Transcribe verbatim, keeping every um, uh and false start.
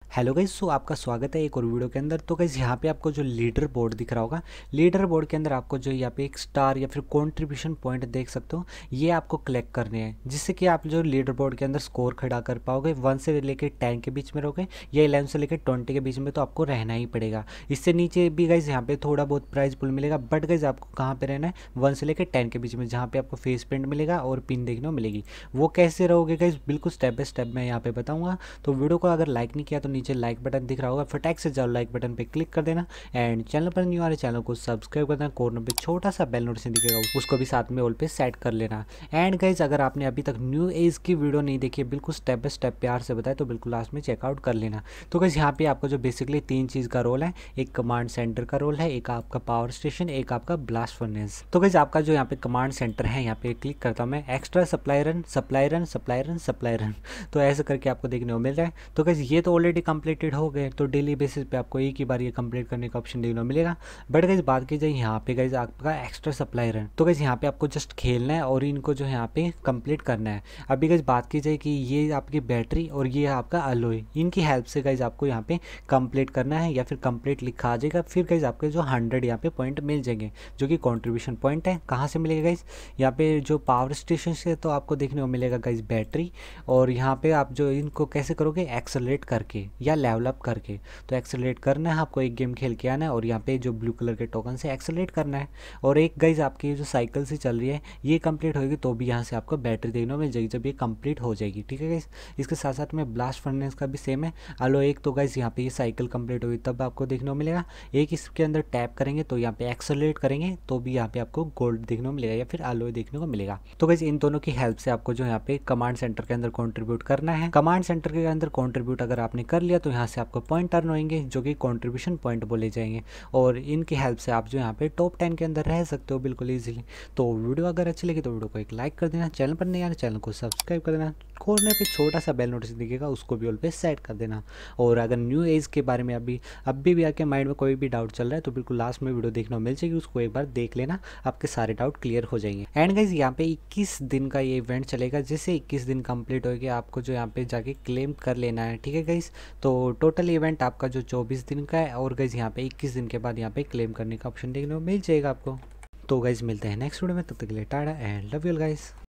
Hello guys, सो आपका स्वागत है एक और वीडियो के अंदर। तो गाइस यहाँ पे आपको जो लीडर बोर्ड दिख रहा होगा, लीडर बोर्ड के अंदर आपको जो यहाँ पे एक स्टार या फिर कंट्रीब्यूशन पॉइंट देख सकते हो, ये आपको कलेक्ट करने हैं, जिससे कि आप जो लीडर बोर्ड के अंदर स्कोर खड़ा कर पाओगे। वन से लेकर टेन के बीच में रहोगे या इलेवन से लेकर ट्वेंटी के बीच में, तो आपको रहना ही पड़ेगा। इससे नीचे भी गाइस यहाँ पे थोड़ा बहुत प्राइज पुल मिलेगा, बट गाइस आपको कहाँ पे रहना है, वन से लेकर टेन के बीच में, जहाँ पे आपको फेस प्रिंट मिलेगा और पिन देखने को मिलेगी। वो कैसे रहोगे गाइस, बिल्कुल स्टेप बाय स्टेप मैं यहाँ पे बताऊंगा। तो वीडियो को अगर लाइक नहीं किया तो नीचे लाइक बटन दिख रहा होगा, फटाक से जाओ लाइक बटन पे क्लिक कर देना। एंड चैनल पर न्यू आ रहे चैनल को सब्सक्राइब कर देना। कॉर्नर पे छोटा सा बेल नोटिफिकेशन दिखेगा, उसको भी साथ में ऑल पे सेट कर लेना। एंड गाइज अगर आपने अभी तक न्यू एज की वीडियो नहीं देखी है, बिल्कुल स्टेप बाय स्टेप प्यार से बताए, तो बिल्कुल लास्ट में चेकआउट कर लेना। तो गाइज यहाँ पे आपको जो बेसिकली तीन चीज़ का रोल है, एक कमांड सेंटर का रोल है, एक आपका पावर स्टेशन, एक आपका ब्लास्ट फर्नेस। तो गाइज आपका जो यहाँ पे कमांड सेंटर है, यहाँ पे क्लिक करता हूँ मैं, extra supply run supply run supply run supply run, तो ऐसे करके आपको देखने को मिल रहा है। तो गाइज ये तो ऑलरेडी कंप्लीटेड हो गए, तो डेली बेसिस पे आपको एक ही बार ये कंप्लीट करने का ऑप्शन देखने को मिलेगा। बट गाइज बात की जाए यहाँ पे गाइज आपका एक्स्ट्रा सप्लाई रन, तो गाइज यहाँ पे आपको जस्ट खेलना है और इनको जो है यहाँ पे कंप्लीट करना है। अभी गाइज बात की जाए कि ये आपकी बैटरी और ये आपका अलॉय, इनकी हेल्प से गाइज आपको यहाँ पे कंप्लीट करना है, या फिर कंप्लीट लिखा आ जाएगा। फिर गाइज आपके जो हंड्रेड यहाँ पे पॉइंट मिल जाएंगे, जो कि कॉन्ट्रीब्यूशन पॉइंट है। कहाँ से मिलेगा गाइज, यहाँ पे जो पावर स्टेशन से तो आपको देखने को मिलेगा गाइज बैटरी, और यहाँ पे आप जो इनको कैसे करोगे, एक्सेलरेट करके या लेवल अप करके। तो एक्सेलरेट करना है आपको, एक गेम खेल के आना है और यहाँ पे जो ब्लू कलर के टोकन से एक्सेलरेट करना है। और एक गाइज आपकी जो साइकिल से चल रही है, ये कंप्लीट होगी तो भी यहाँ से आपको बैटरी देखने को मिल जाएगी, जब ये कंप्लीट हो जाएगी। ठीक है गाइज, इसके साथ साथ में ब्लास्ट फर्नेस का भी सेम है। आलो एक तो गाइज यहाँ पे ये साइकिल कंप्लीट होगी तब आपको देखने को मिलेगा। एक इसके अंदर टैप करेंगे तो यहाँ पे एक्सेलरेट करेंगे तो भी यहाँ पे आपको गोल्ड देखने को मिलेगा या फिर आलो देखने को मिलेगा। तो गाइज इन दोनों की हेल्प से आपको जो यहाँ पे कमांड सेंटर के अंदर कॉन्ट्रीब्यूट करना है। कमांड सेंटर के अंदर कॉन्ट्रीब्यूट अगर आपने कर लिया तो यहाँ से आपको पॉइंट अर्न होंगे, जो कि कंट्रीब्यूशन पॉइंट बोले जाएंगे, और इनकी हेल्प से आप जो यहाँ पे टॉप टेन के अंदर रह सकते हो बिल्कुल इजीली। तो वीडियो अगर अच्छी लगी तो वीडियो को एक लाइक कर देना, चैनल पर नहीं आना चैनल को सब्सक्राइब कर देना, कॉर्नर पे छोटा सा बेल नोटिस दिखेगा उसको भी ऑल पे सेट कर देना। और अगर न्यू एज के बारे में अभी अभी भी आके माइंड में कोई भी डाउट चल रहा है तो बिल्कुल लास्ट में वीडियो देखने को मिल जाएगी, उसको एक बार देख लेना, आपके सारे डाउट क्लियर हो जाएंगे। एंड गाइज यहाँ पे इक्कीस दिन का ये इवेंट चलेगा, जैसे इक्कीस दिन कंप्लीट हो गया आपको जो यहाँ पे जाके क्लेम कर लेना है। ठीक है गाइज, तो टोटल इवेंट आपका जो चौबीस दिन का है, और गाइज यहाँ पे इक्कीस दिन के बाद यहाँ पे क्लेम करने का ऑप्शन देखने को मिल जाएगा आपको। तो गाइज मिलते हैं नेक्स्ट वीडियो में, तब तक के लिए tata and love you guys.